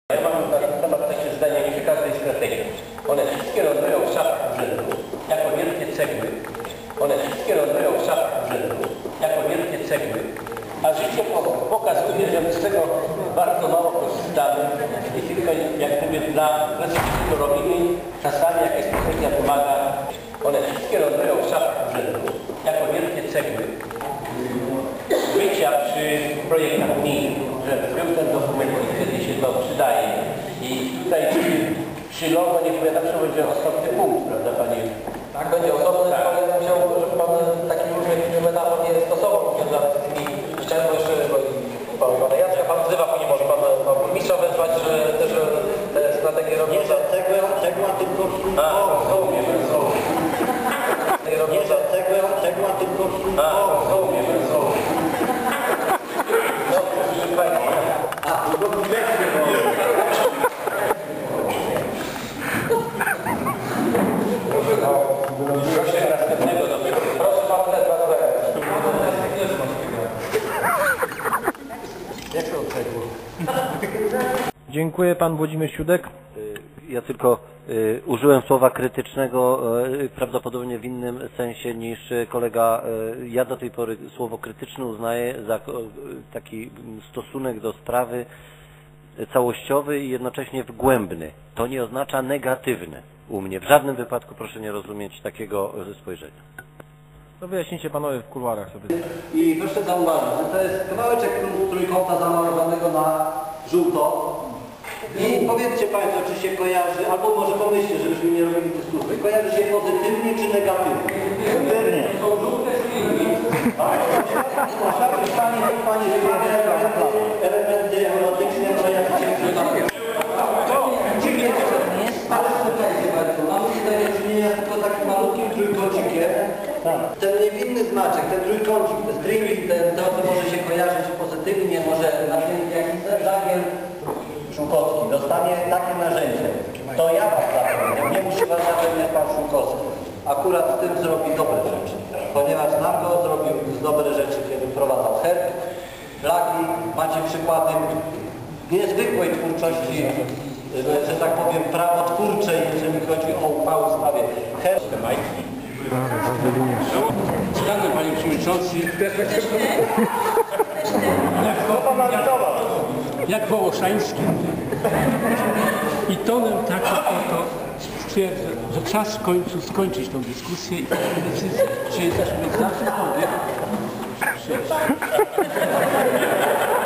Ja mam na ten temat takie zdanie, nie każdej strategii. One wszystkie lądują w szafach urzędu jako wielkie cegły. One wszystkie lądują w szafach urzędu jako wielkie cegły. A życie pokazuje, że my z tego bardzo mało korzystamy i tylko, jak mówię, dla tego robimy. Czasami jakaś strategia pomaga. One wszystkie lądują w szafach urzędu jako wielkie cegły. Bycia przy projektach unijnych, że był ten dokument i wtedy się to przydaje. I tutaj przy logo nie powiem, zawsze będzie osobny punkt, prawda Panie? Tak, będzie osobny, tak. Ale ja musiał, żeby Pan taki różnych metafor nie stosował, mówiąc nawet z tymi chciałem jeszcze, bo Pana Jacka Pan wzywa, później może Pan burmistrza wezwać, że też te strategie robią. Nie za cegła, tylko rozumiem. Nie za cegła, tylko rozumiem. Proszę następnego dopiero. Proszę Pan Jak to cegło? Dziękuję, pan Włodzimierz Siudek. Ja tylko użyłem słowa krytycznego prawdopodobnie w innym sensie niż kolega. Ja do tej pory słowo krytyczne uznaję za taki stosunek do sprawy całościowy i jednocześnie wgłębny. To nie oznacza negatywny u mnie. W żadnym wypadku proszę nie rozumieć takiego spojrzenia. To wyjaśnijcie panowie w kuluarach sobie. I proszę zauważyć, że to jest kawałeczek trójkąta zamalowanego na żółto. I powiedzcie Państwo, czy się kojarzy, albo może pomyślcie, żebyśmy nie robili dyskusji. Kojarzy się pozytywnie czy negatywnie? Pozytywnie. Są żółte szliki. Pani elementy erotyczne, że jak się ale słuchajcie bardzo, mamy tutaj do czynienia tylko takim malutkim trójkącikiem. Ten niewinny znaczek, ten trójkącik, ten stringi, to może się kojarzyć pozytywnie, może na jakiś żagiel Szumkowski dostanie takie narzędzie. To ja was zapewniam, nie musi was zapewniać pan Szumkowski. Akurat z tym zrobi dobre rzeczy, ponieważ nam go zrobił z dobre rzeczy, kiedy wprowadzał herb, flagi, macie przykłady niezwykłej twórczości, że tak powiem, prawotwórczej, jeżeli chodzi o uchwałę w sprawie herb. Szanowny Panie Przewodniczący, jak Wołoszański i tonem takim oto stwierdzę, że czas w końcu skończyć tą dyskusję i podjąć decyzję. Dzisiaj też my zawsze powiem,